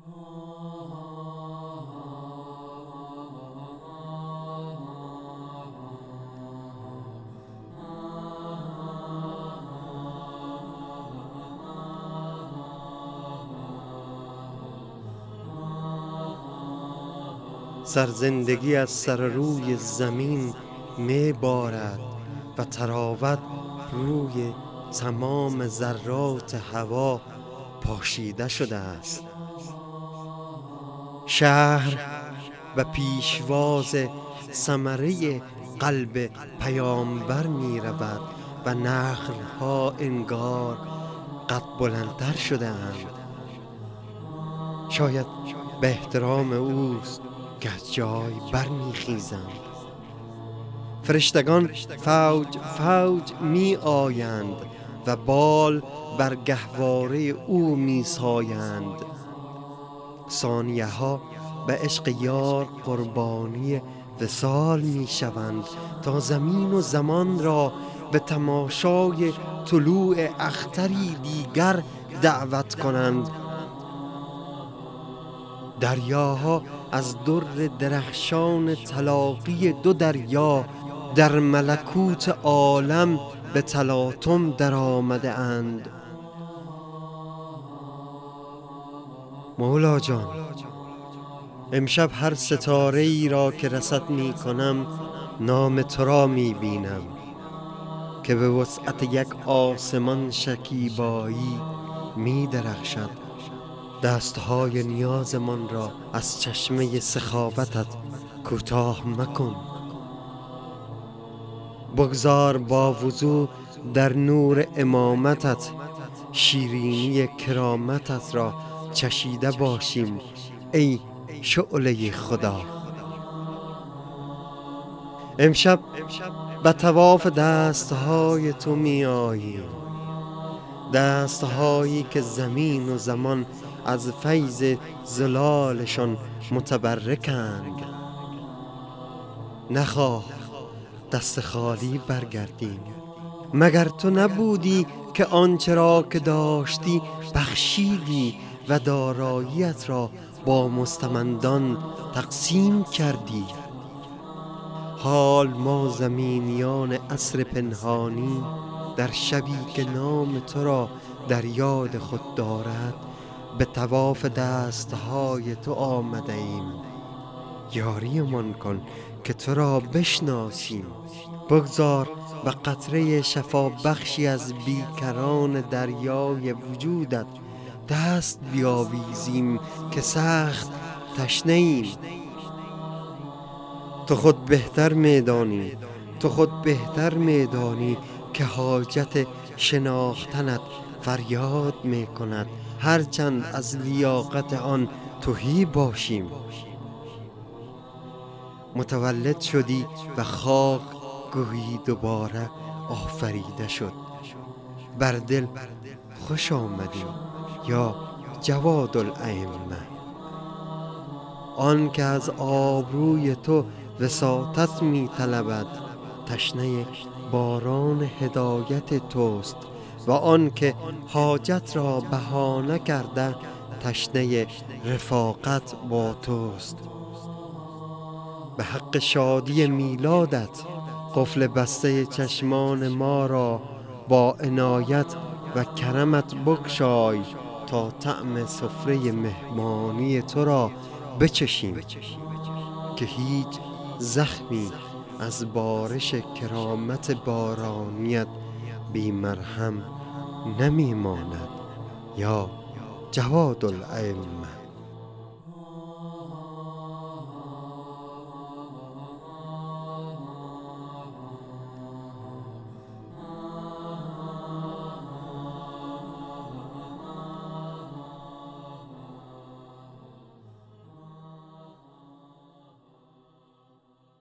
سرزندگی از سر روی زمین می بارد و تراوت روی تمام ذرات هوا پاشیده شده است. شهر و پیشواز ثمره قلب پیامبر می رود و نخلها انگار قد بلندتر شده اند. شاید به احترام اوست که از جای برمیخیزند. فرشتگان فوج فوج می آیند و بال بر گهواره او می سایند. ثانیه ها به عشق یار قربانی وصال می شوند تا زمین و زمان را به تماشای طلوع اختری دیگر دعوت کنند. دریاها از در درخشان تلاقی دو دریا در ملکوت عالم به تلاطم در آمده اند. مولا جان، امشب هر ستاره ای را که رصد می کنم نام تو را می بینم که به وسعت یک آسمان شکیبایی می درخشد. دستهای نیازمان را از چشمه سخاوتت کوتاه مکن. بگذار با وضو در نور امامتت شیرینی کرامتت را چشیده باشیم ای شعله خدا. امشب به طواف دستهای تو می آییم، دستهایی که زمین و زمان از فیض زلالشان متبرکند. نخواه دست خالی برگردیم، مگر تو نبودی که آنچه را که داشتی بخشیدی و داراییت را با مستمندان تقسیم کردی؟ حال ما زمینیان عصر پنهانی در شبی که نام تو را در یاد خود دارد به طواف دستهای تو آمده ایم. یاریمان کن که تو را بشناسیم. بگذار به قطره شفا بخشی از بیکران دریای وجودت دست بیاویزیم که سخت تشنه ایم. تو خود بهتر میدانی، تو خود بهتر میدانی که حاجت شناختنت فریاد میکند هرچند از لیاقت آن تهی باشیم. متولد شدی و خاک گویی دوباره آفریده شد. بر دل خوش آمدی یا جواد الائمه. آن که از آبروی تو وساطت می طلبد تشنه باران هدایت توست و آن که حاجت را بهانه کرده تشنه رفاقت با توست. به حق شادی میلادت قفل بسته چشمان ما را با عنایت و کرمت بگشای تا طعم سفره مهمانی تو را بچشیم که هیچ زخمی از بارش کرامت بارانیت بی مرهم نمی ماند یا جواد الائمه.